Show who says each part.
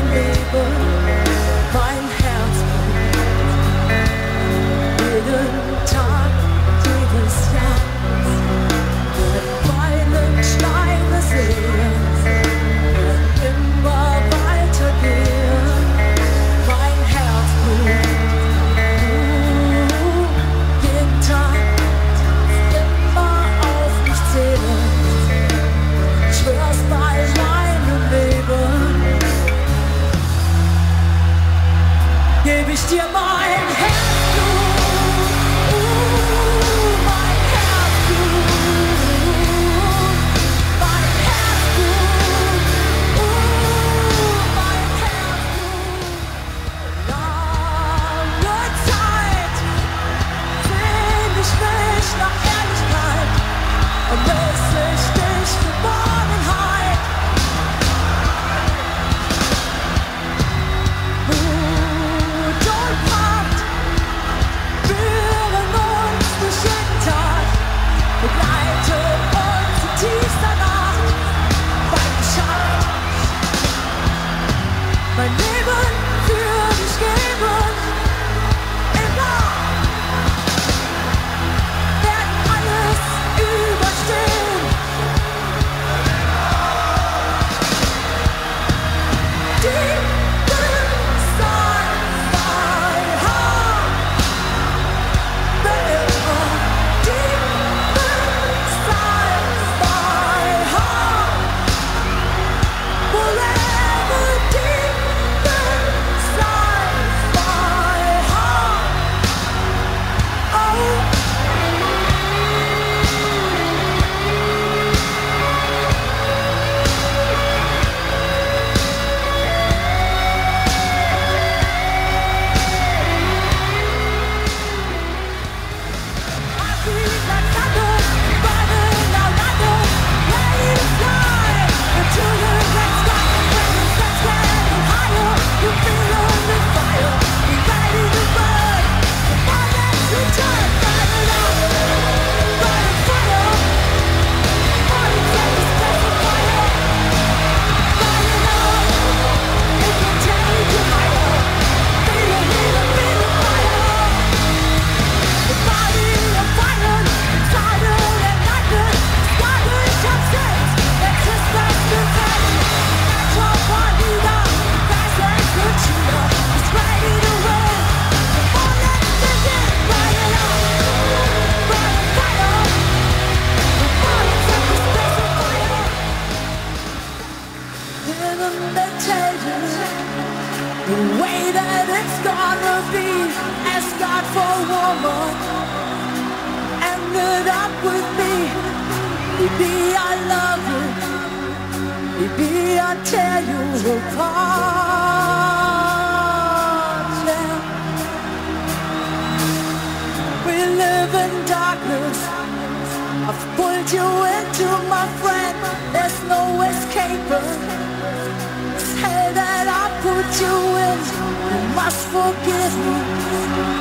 Speaker 1: Leben, mein Herz jeden Tag, jedes Jahr wird Meilenstein des Lebens, wird immer weitergehen, mein Herz jeden Tag immer auf mich zählen. Ich schwör's bei meinem Leben, geb ich dir mein Herz, mein Herz, mein Herz, mein Herz. Lange Zeit sehn ich mich nach Ehrlichkeit und messe ich dich Geborgenheit. Mut und Macht führen uns durch jeden Tag, begleiten uns in tiefster Nacht, weil ich mein Leben für dich geben, immer werden alles überstehen. Deep inside my heart, forever. Deep inside my heart, forever. Deep inside my heart, oh. The way that it's gonna be, ask God for a woman, ended up with me. Maybe I love you, maybe I tear you apart. Yeah. We live in darkness, I've pulled you into my friend, there's no escaping. Hell that I put you in, you must forgive me.